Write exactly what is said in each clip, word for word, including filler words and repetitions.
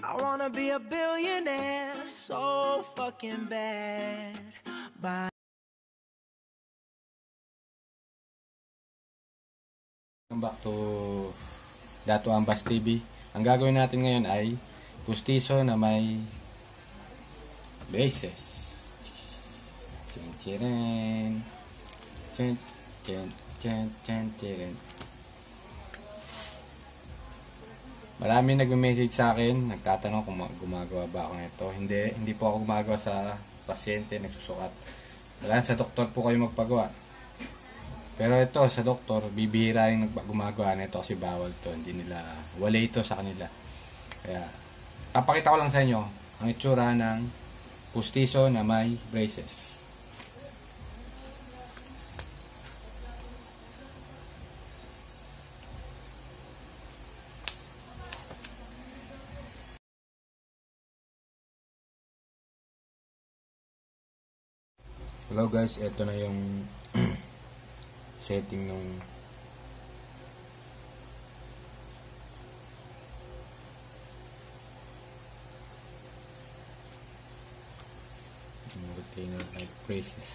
I wanna be a billionaire so fucking bad. Bye. Welcome back to Dato Ambas T V. Ang gagawin natin ngayon ay pustiso na may braces. Chen chen chen chen chen chen chen. Marami nagme-message sa akin, nagtatanong kung gumagawa ba ako nito. Hindi, hindi po ako gumagawa sa pasyente, nagsusukat. Kailangan sa doktor po kayo magpagawa. Pero ito, sa doktor, bibihira yung gumagawa nito kasi bawal to. Hindi nila, wala ito sa kanila. Kaya, papakita ko lang sa inyo ang itsura ng pustiso na may braces. Hello guys, ito na yung setting nung retainer like braces.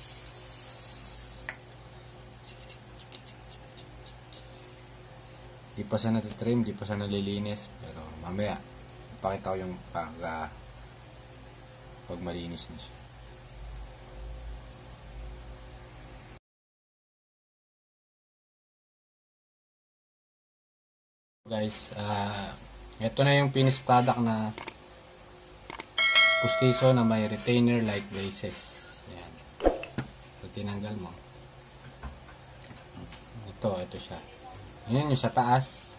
Di pa siya natitrim, di pa siya nalilinis, pero mamaya ipakita ko yung pag uh, pag malinis na siya. Guys, uh, ito na yung finished product na pustiso na may retainer like braces. Ayan. So, tinanggal mo. Ito, ito siya. Ayan yung sa taas.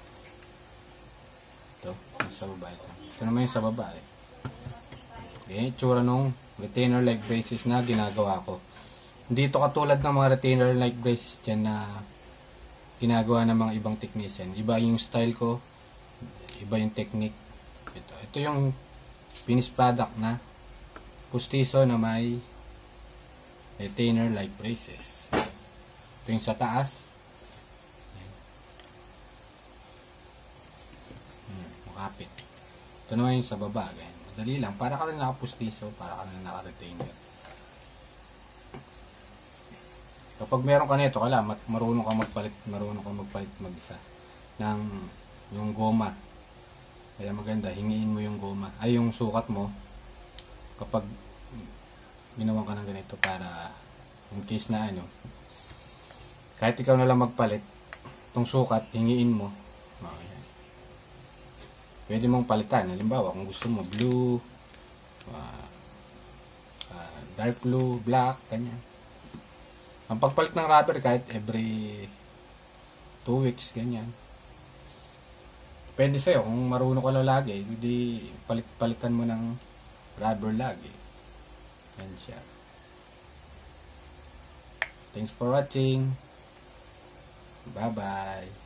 Ito, yung sa baba. Ito, ito naman yung sa baba. Eh. Ayan, itsura nung retainer like braces na ginagawa ko. Hindi ito katulad ng mga retainer like braces dyan na ginagawa ng mga ibang technician. Iba yung style ko, iba yung technique. Ito, ito yung finished product na pustiso na may retainer like braces. Ito yung sa taas. Hmm, makapit. Ito naman yung sa baba. Ganyan. Madali lang. Para ka rin nakapustiso, para ka rin naka-retainer. Kapag meron ka nito, kala marunong ka magpalit, marunong ka magpalit mag-isa ng yung goma. Kaya maganda, hingiin mo yung goma, ay yung sukat mo kapag ginawa ka ng ganito para in case na ano, kahit ikaw na lang magpalit, itong sukat, hingiin mo. Oh, yan. Pwede mong palitan. Halimbawa, kung gusto mo blue, uh, uh, dark blue, black, kanyan. Ang pagpalit ng rubber kahit every two weeks, ganyan. Depende sa'yo. Kung marunong ka lang lagi, hindi palit-palitan mo ng rubber lagi. Yan siya. Thanks for watching. Bye-bye.